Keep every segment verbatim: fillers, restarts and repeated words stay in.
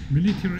military.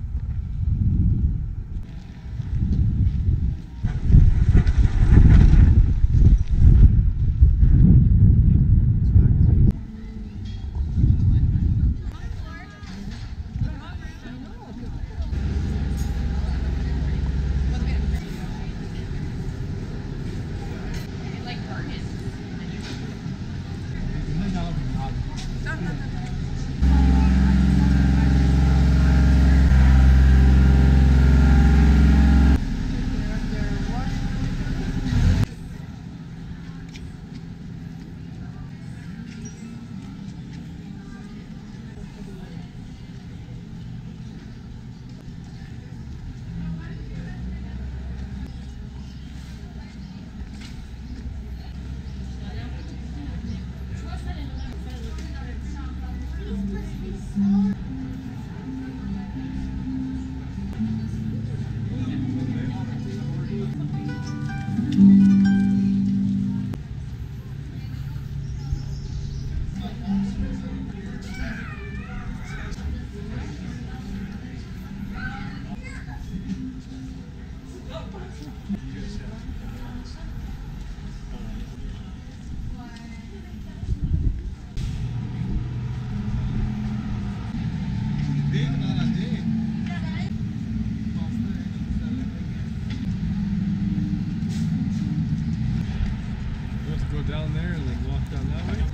Go down there and then walk down that way.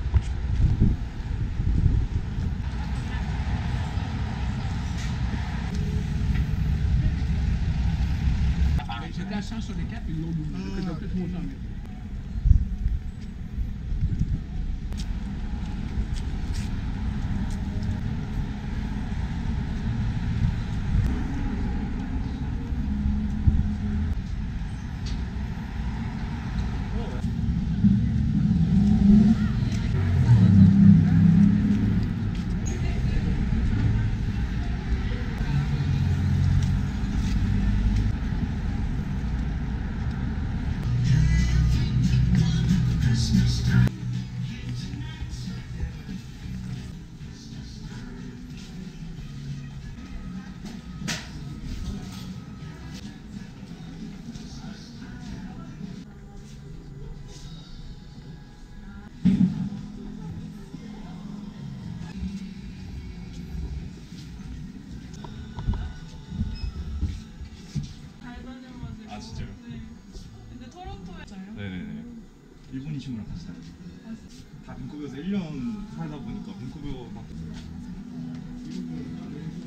J'étais à cent sur les quatre, ils l'ont doublé. Ils ont peut-être monté en mieux. 아 진짜요? 네. 근데 토론토에 네네네. 일본인 친구랑 같이 다녀요. 다 밴쿠버에서 일 년 살다 보니까 밴쿠버 막